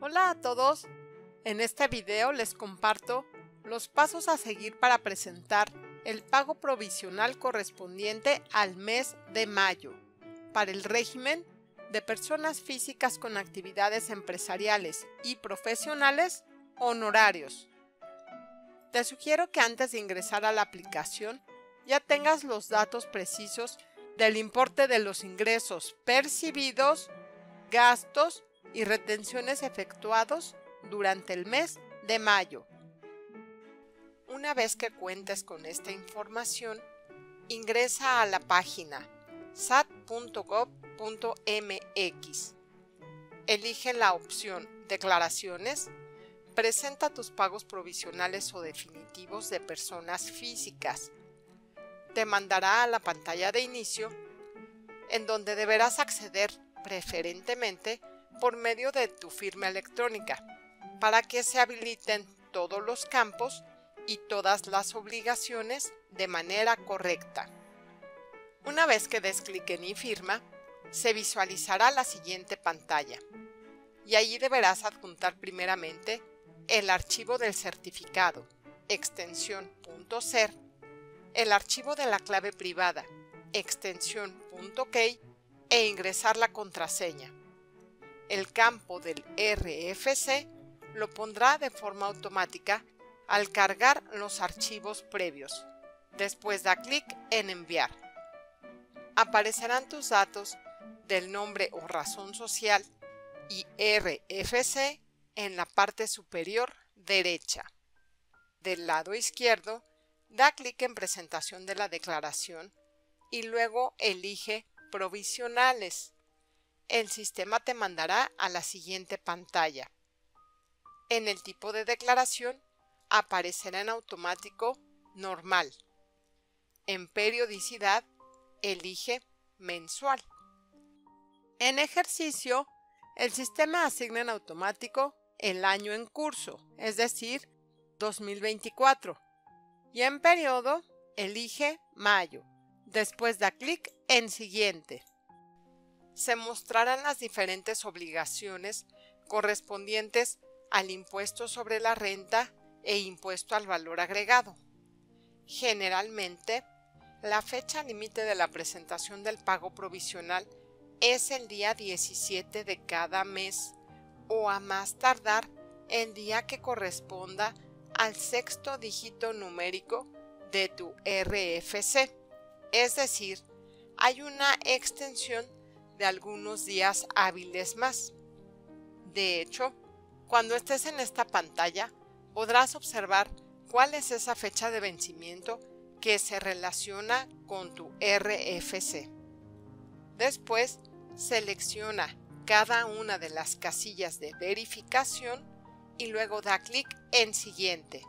Hola a todos, en este video les comparto los pasos a seguir para presentar el pago provisional correspondiente al mes de mayo para el régimen de personas físicas con actividades empresariales y profesionales honorarios. Te sugiero que antes de ingresar a la aplicación ya tengas los datos precisos del importe de los ingresos percibidos, gastos y retenciones efectuados durante el mes de mayo. Una vez que cuentes con esta información, ingresa a la página sat.gov.mx. Elige la opción Declaraciones. Presenta tus pagos provisionales o definitivos de personas físicas. Te mandará a la pantalla de inicio, en donde deberás acceder preferentemente por medio de tu firma electrónica, para que se habiliten todos los campos y todas las obligaciones de manera correcta. Una vez que des clic en Mi firma, se visualizará la siguiente pantalla, y allí deberás adjuntar primeramente el archivo del certificado, extensión .ser, el archivo de la clave privada, extensión .key, e ingresar la contraseña. El campo del RFC lo pondrá de forma automática al cargar los archivos previos. Después da clic en Enviar. Aparecerán tus datos del nombre o razón social y RFC en la parte superior derecha. Del lado izquierdo, da clic en Presentación de la declaración y luego elige Provisionales. El sistema te mandará a la siguiente pantalla. En el tipo de declaración aparecerá en automático Normal. En periodicidad, elige Mensual. En Ejercicio, el sistema asigna en automático el año en curso, es decir, 2024. Y en Periodo, elige Mayo. Después da clic en Siguiente. Se mostrarán las diferentes obligaciones correspondientes al impuesto sobre la renta e impuesto al valor agregado. Generalmente, la fecha límite de la presentación del pago provisional es el día 17 de cada mes o a más tardar el día que corresponda al sexto dígito numérico de tu RFC. Es decir, hay una extensión de algunos días hábiles más. De hecho, cuando estés en esta pantalla, podrás observar cuál es esa fecha de vencimiento que se relaciona con tu RFC. Después, selecciona cada una de las casillas de verificación y luego da clic en Siguiente.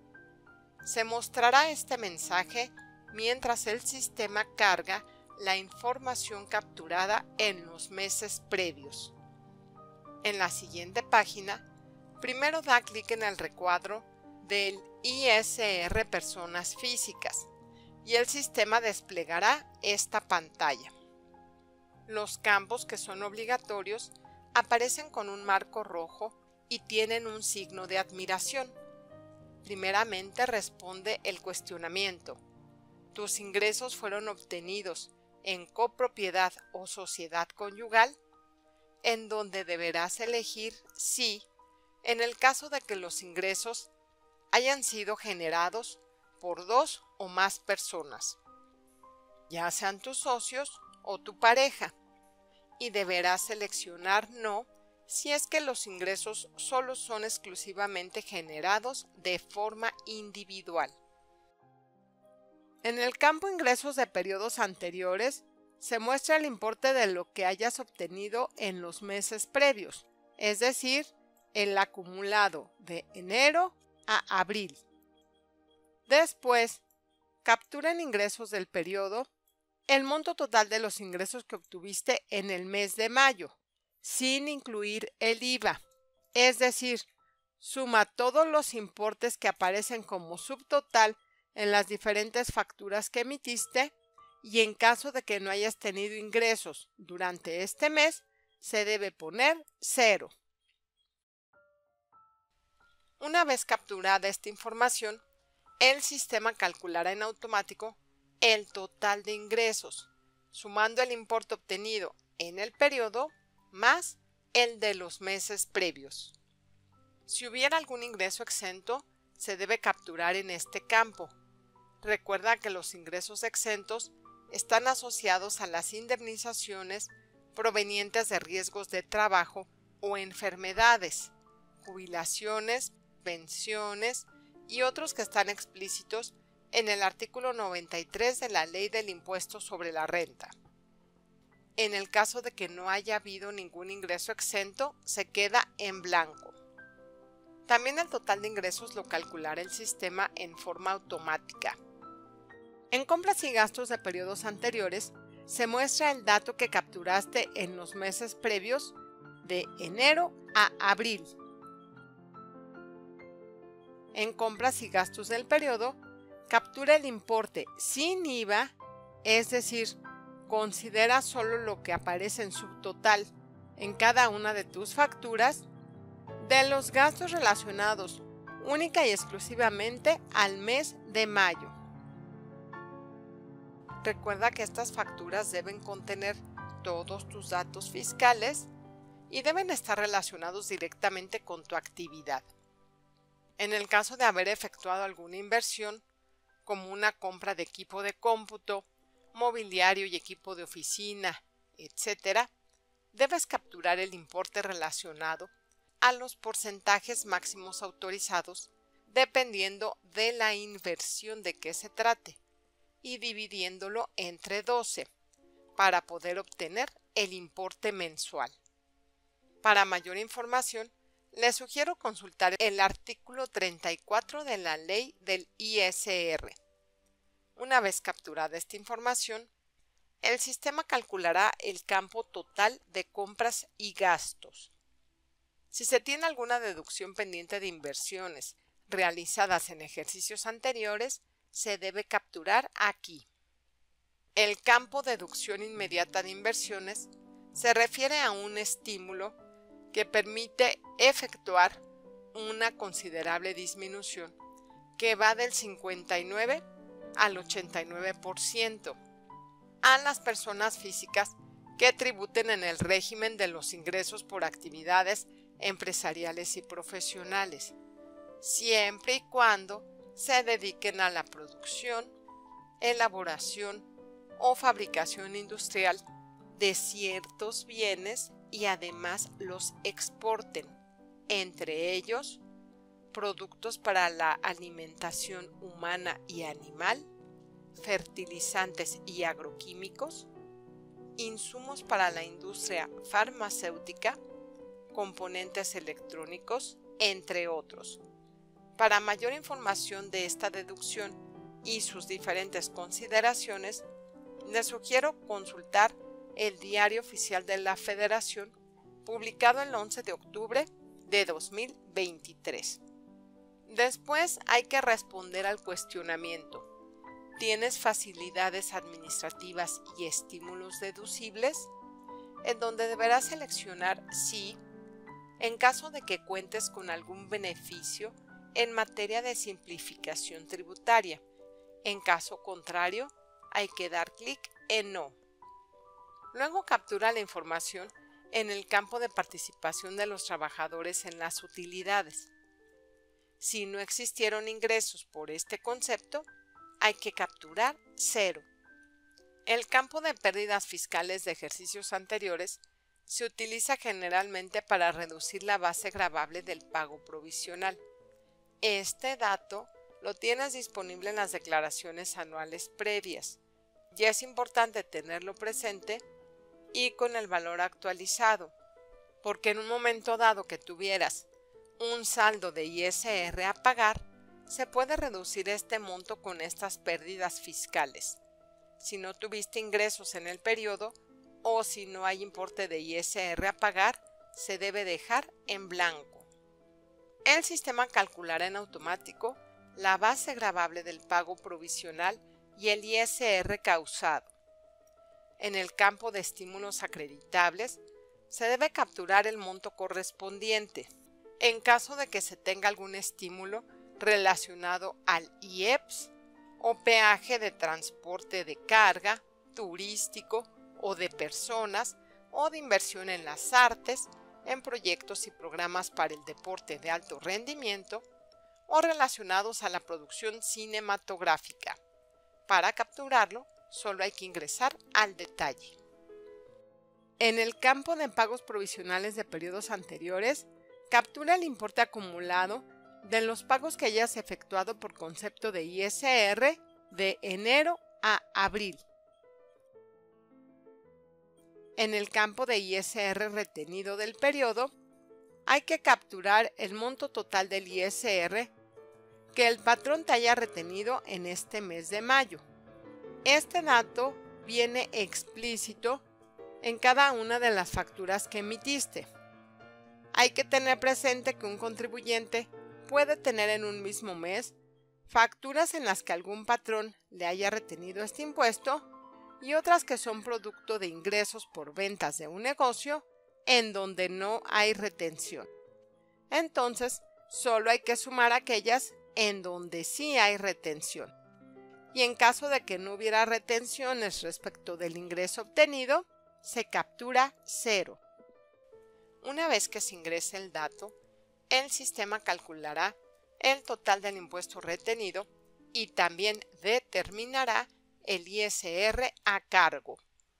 Se mostrará este mensaje mientras el sistema carga la información capturada en los meses previos. En la siguiente página, primero da clic en el recuadro del ISR Personas Físicas y el sistema desplegará esta pantalla. Los campos que son obligatorios aparecen con un marco rojo y tienen un signo de admiración. Primeramente responde el cuestionamiento. ¿Tus ingresos fueron obtenidos en copropiedad o sociedad conyugal? En donde deberás elegir sí en el caso de que los ingresos hayan sido generados por dos o más personas, ya sean tus socios o tu pareja, y deberás seleccionar no si es que los ingresos solo son exclusivamente generados de forma individual. En el campo Ingresos de periodos anteriores, se muestra el importe de lo que hayas obtenido en los meses previos, es decir, el acumulado de enero a abril. Después, captura en ingresos del periodo el monto total de los ingresos que obtuviste en el mes de mayo, sin incluir el IVA, es decir, suma todos los importes que aparecen como subtotal en las diferentes facturas que emitiste y en caso de que no hayas tenido ingresos durante este mes, se debe poner 0. Una vez capturada esta información, el sistema calculará en automático el total de ingresos, sumando el importe obtenido en el periodo más el de los meses previos. Si hubiera algún ingreso exento, se debe capturar en este campo. Recuerda que los ingresos exentos están asociados a las indemnizaciones provenientes de riesgos de trabajo o enfermedades, jubilaciones, pensiones y otros que están explícitos en el artículo 93 de la Ley del Impuesto sobre la Renta. En el caso de que no haya habido ningún ingreso exento, se queda en blanco. También el total de ingresos lo calculará el sistema en forma automática. En compras y gastos de periodos anteriores, se muestra el dato que capturaste en los meses previos de enero a abril. En compras y gastos del periodo, captura el importe sin IVA, es decir, considera solo lo que aparece en subtotal en cada una de tus facturas, de los gastos relacionados única y exclusivamente al mes de mayo. Recuerda que estas facturas deben contener todos tus datos fiscales y deben estar relacionados directamente con tu actividad. En el caso de haber efectuado alguna inversión, como una compra de equipo de cómputo, mobiliario y equipo de oficina, etc., debes capturar el importe relacionado a los porcentajes máximos autorizados dependiendo de la inversión de que se trate y dividiéndolo entre 12 para poder obtener el importe mensual. Para mayor información, les sugiero consultar el artículo 34 de la Ley del ISR. Una vez capturada esta información, el sistema calculará el campo total de compras y gastos. Si se tiene alguna deducción pendiente de inversiones realizadas en ejercicios anteriores, se debe capturar aquí. El campo deducción inmediata de inversiones se refiere a un estímulo que permite efectuar una considerable disminución que va del 59 al 89% a las personas físicas que tributen en el régimen de los ingresos por actividades empresariales y profesionales, siempre y cuando se dediquen a la producción, elaboración o fabricación industrial de ciertos bienes y además los exporten, entre ellos productos para la alimentación humana y animal, fertilizantes y agroquímicos, insumos para la industria farmacéutica, componentes electrónicos, entre otros. Para mayor información de esta deducción y sus diferentes consideraciones, les sugiero consultar el Diario Oficial de la Federación, publicado el 11 de octubre de 2023. Después hay que responder al cuestionamiento. ¿Tienes facilidades administrativas y estímulos deducibles? En donde deberás seleccionar sí, en caso de que cuentes con algún beneficio en materia de simplificación tributaria. En caso contrario, hay que dar clic en no. Luego captura la información en el campo de participación de los trabajadores en las utilidades. Si no existieron ingresos por este concepto, hay que capturar 0. El campo de pérdidas fiscales de ejercicios anteriores se utiliza generalmente para reducir la base gravable del pago provisional. Este dato lo tienes disponible en las declaraciones anuales previas y es importante tenerlo presente y con el valor actualizado, porque en un momento dado que tuvieras un saldo de ISR a pagar, se puede reducir este monto con estas pérdidas fiscales. Si no tuviste ingresos en el periodo o si no hay importe de ISR a pagar, se debe dejar en blanco. El sistema calculará en automático la base gravable del pago provisional y el ISR causado. En el campo de estímulos acreditables, se debe capturar el monto correspondiente. En caso de que se tenga algún estímulo relacionado al IEPS o peaje de transporte de carga, turístico o de personas, o de inversión en las artes, en proyectos y programas para el deporte de alto rendimiento, o relacionados a la producción cinematográfica. Para capturarlo, solo hay que ingresar al detalle. En el campo de pagos provisionales de periodos anteriores, captura el importe acumulado de los pagos que hayas efectuado por concepto de ISR de enero a abril. En el campo de ISR retenido del periodo, hay que capturar el monto total del ISR que el patrón te haya retenido en este mes de mayo. Este dato viene explícito en cada una de las facturas que emitiste. Hay que tener presente que un contribuyente puede tener en un mismo mes facturas en las que algún patrón le haya retenido este impuesto y otras que son producto de ingresos por ventas de un negocio en donde no hay retención. Entonces, solo hay que sumar aquellas en donde sí hay retención. Y en caso de que no hubiera retenciones respecto del ingreso obtenido, se captura 0. Una vez que se ingrese el dato, el sistema calculará el total del impuesto retenido y también determinará el ISR a cargo.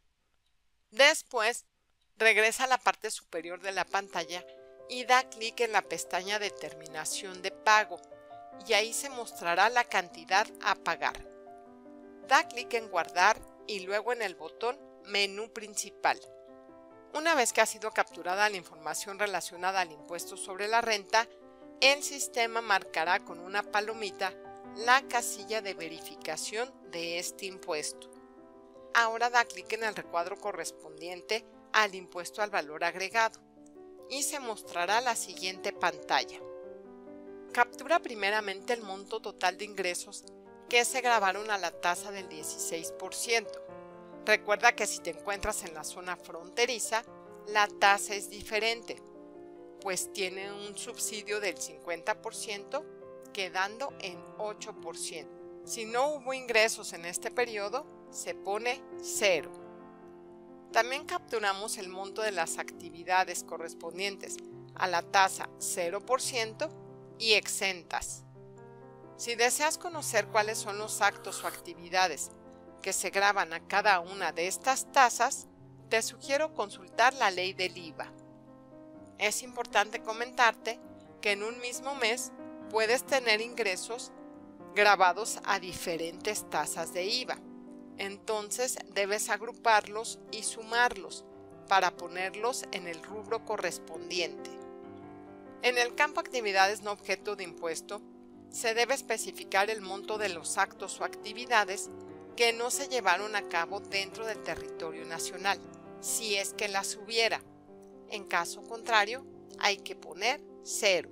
Después, regresa a la parte superior de la pantalla y da clic en la pestaña Determinación de pago y ahí se mostrará la cantidad a pagar. Da clic en Guardar y luego en el botón Menú principal. Una vez que ha sido capturada la información relacionada al impuesto sobre la renta, el sistema marcará con una palomita la casilla de verificación de este impuesto. Ahora da clic en el recuadro correspondiente al impuesto al valor agregado y se mostrará la siguiente pantalla. Captura primeramente el monto total de ingresos que se grabaron a la tasa del 16%. Recuerda que si te encuentras en la zona fronteriza, la tasa es diferente, pues tiene un subsidio del 50%, quedando en 8%. Si no hubo ingresos en este periodo, se pone 0. También capturamos el monto de las actividades correspondientes a la tasa 0% y exentas. Si deseas conocer cuáles son los actos o actividades que se graban a cada una de estas tasas, te sugiero consultar la ley del IVA. Es importante comentarte que en un mismo mes puedes tener ingresos grabados a diferentes tasas de IVA. Entonces debes agruparlos y sumarlos para ponerlos en el rubro correspondiente. En el campo Actividades no objeto de impuesto, se debe especificar el monto de los actos o actividades que no se llevaron a cabo dentro del territorio nacional, si es que las hubiera. En caso contrario, hay que poner 0.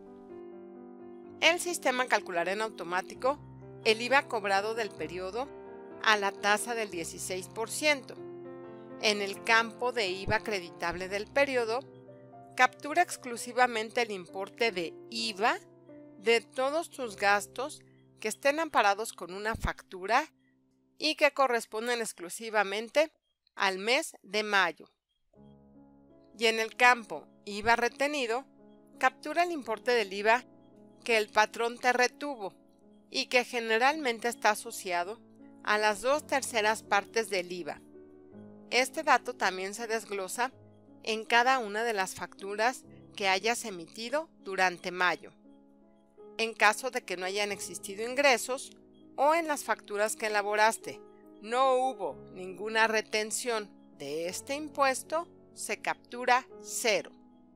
El sistema calculará en automático el IVA cobrado del periodo a la tasa del 16%. En el campo de IVA acreditable del periodo, captura exclusivamente el importe de IVA de todos tus gastos que estén amparados con una factura y que corresponden exclusivamente al mes de mayo. Y en el campo IVA retenido, captura el importe del IVA que el patrón te retuvo y que generalmente está asociado a las 2/3 partes del IVA. Este dato también se desglosa en cada una de las facturas que hayas emitido durante mayo. En caso de que no hayan existido ingresos o en las facturas que elaboraste no hubo ninguna retención de este impuesto, se captura 0.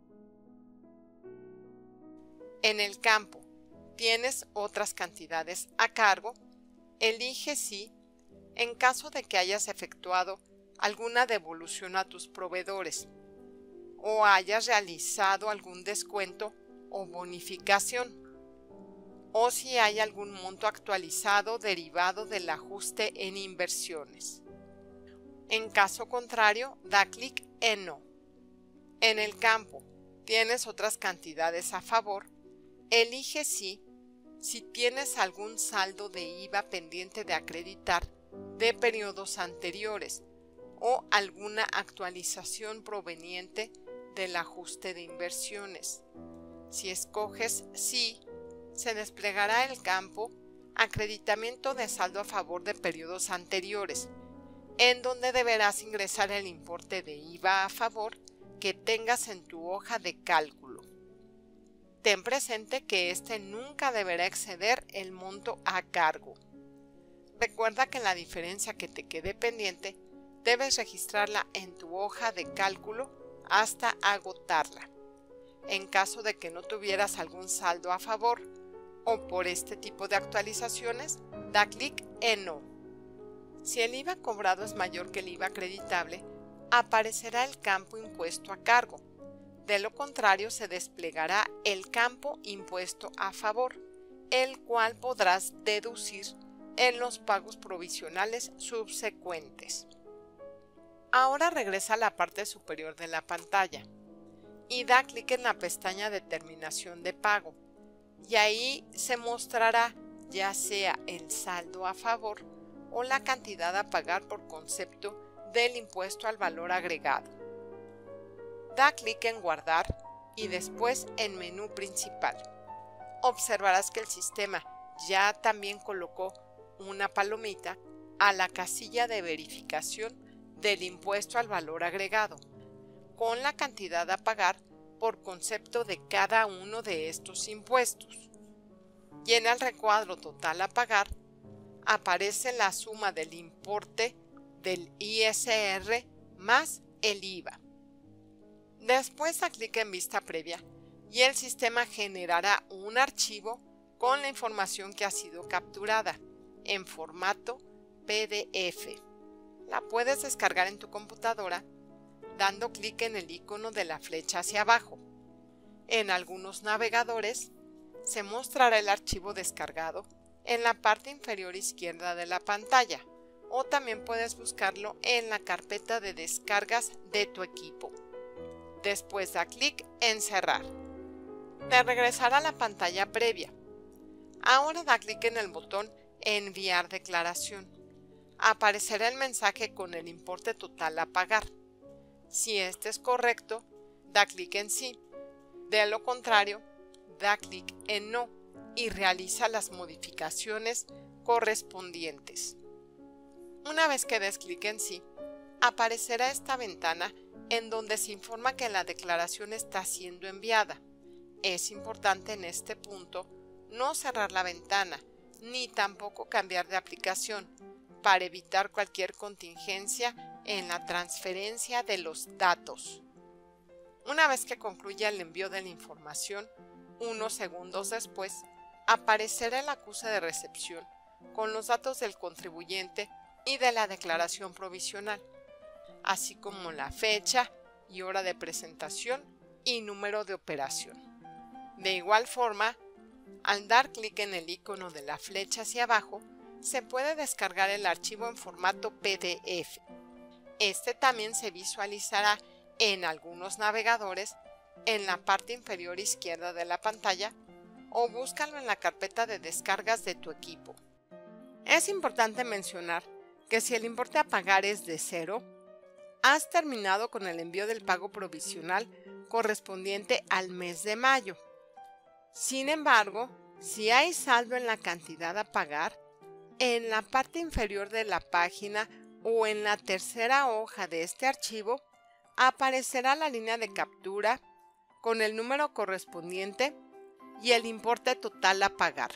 En el campo tienes otras cantidades a cargo, elige sí en caso de que hayas efectuado alguna devolución a tus proveedores o hayas realizado algún descuento o bonificación, o si hay algún monto actualizado derivado del ajuste en inversiones. En caso contrario, da clic en No. En el campo tienes otras cantidades a favor, elige sí si tienes algún saldo de IVA pendiente de acreditar de periodos anteriores o alguna actualización proveniente del ajuste de inversiones. Si escoges sí, se desplegará el campo Acreditamiento de saldo a favor de periodos anteriores, en donde deberás ingresar el importe de IVA a favor que tengas en tu hoja de cálculo. Ten presente que este nunca deberá exceder el monto a cargo. Recuerda que la diferencia que te quede pendiente debes registrarla en tu hoja de cálculo hasta agotarla. En caso de que no tuvieras algún saldo a favor o por este tipo de actualizaciones, da clic en No. Si el IVA cobrado es mayor que el IVA acreditable, aparecerá el campo Impuesto a cargo. De lo contrario, se desplegará el campo Impuesto a favor, el cual podrás deducir en los pagos provisionales subsecuentes. Ahora regresa a la parte superior de la pantalla y da clic en la pestaña Determinación de pago, y ahí se mostrará ya sea el saldo a favor o la cantidad a pagar por concepto del impuesto al valor agregado. Da clic en Guardar y después en Menú Principal. Observarás que el sistema ya también colocó una palomita a la casilla de verificación del impuesto al valor agregado, con la cantidad a pagar por concepto de cada uno de estos impuestos. Y en el recuadro total a pagar aparece la suma del importe del ISR más el IVA. Después da clic en Vista Previa y el sistema generará un archivo con la información que ha sido capturada en formato PDF. La puedes descargar en tu computadora dando clic en el icono de la flecha hacia abajo. En algunos navegadores se mostrará el archivo descargado en la parte inferior izquierda de la pantalla, o también puedes buscarlo en la carpeta de descargas de tu equipo. Después da clic en Cerrar. Te regresará a la pantalla previa. Ahora da clic en el botón Enviar declaración. Aparecerá el mensaje con el importe total a pagar. Si este es correcto, da clic en Sí. De lo contrario, da clic en No y realiza las modificaciones correspondientes. Una vez que des clic en Sí, aparecerá esta ventana en donde se informa que la declaración está siendo enviada. Es importante en este punto no cerrar la ventana ni tampoco cambiar de aplicación para evitar cualquier contingencia en la transferencia de los datos. Una vez que concluya el envío de la información, unos segundos después, aparecerá el acuse de recepción con los datos del contribuyente y de la declaración provisional, así como la fecha y hora de presentación y número de operación. De igual forma, al dar clic en el icono de la flecha hacia abajo, se puede descargar el archivo en formato PDF. Este también se visualizará en algunos navegadores en la parte inferior izquierda de la pantalla, o búscalo en la carpeta de descargas de tu equipo. Es importante mencionar que si el importe a pagar es de 0, has terminado con el envío del pago provisional correspondiente al mes de mayo. Sin embargo, si hay saldo en la cantidad a pagar, en la parte inferior de la página o en la tercera hoja de este archivo aparecerá la línea de captura con el número correspondiente y el importe total a pagar,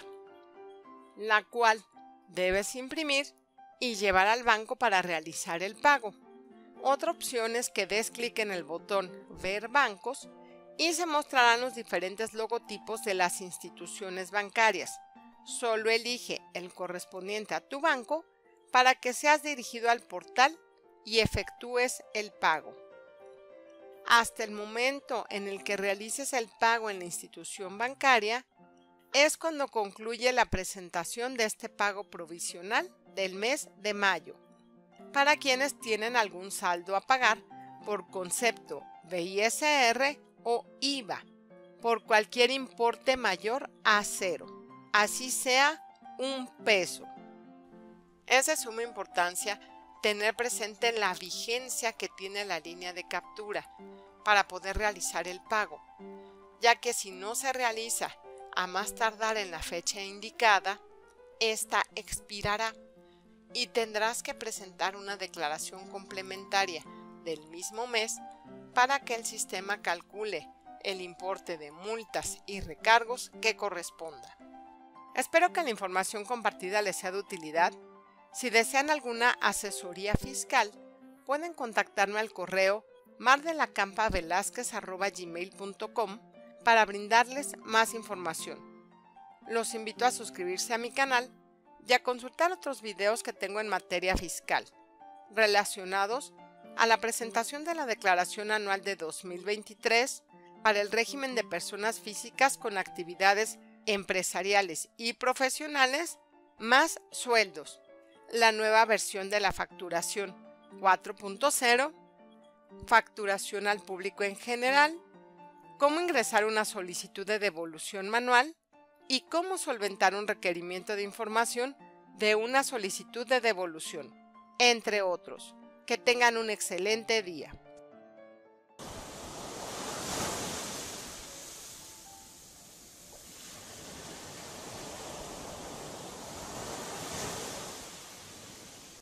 la cual debes imprimir y llevar al banco para realizar el pago. Otra opción es que des clic en el botón Ver bancos y se mostrarán los diferentes logotipos de las instituciones bancarias. Solo elige el correspondiente a tu banco para que seas dirigido al portal y efectúes el pago. Hasta el momento en el que realices el pago en la institución bancaria, es cuando concluye la presentación de este pago provisional del mes de mayo. Para quienes tienen algún saldo a pagar por concepto de ISR o IVA por cualquier importe mayor a 0, así sea 1 peso. Es de suma importancia tener presente la vigencia que tiene la línea de captura para poder realizar el pago, ya que si no se realiza a más tardar en la fecha indicada, esta expirará y tendrás que presentar una declaración complementaria del mismo mes para que el sistema calcule el importe de multas y recargos que corresponda. Espero que la información compartida les sea de utilidad. Si desean alguna asesoría fiscal, pueden contactarme al correo mardelacampavelazquez@gmail.com para brindarles más información. Los invito a suscribirse a mi canal y a consultar otros videos que tengo en materia fiscal, relacionados a la presentación de la Declaración Anual de 2023 para el régimen de personas físicas con actividades empresariales y profesionales más sueldos, la nueva versión de la facturación 4.0, facturación al público en general, cómo ingresar una solicitud de devolución manual y cómo solventar un requerimiento de información de una solicitud de devolución, entre otros. Que tengan un excelente día.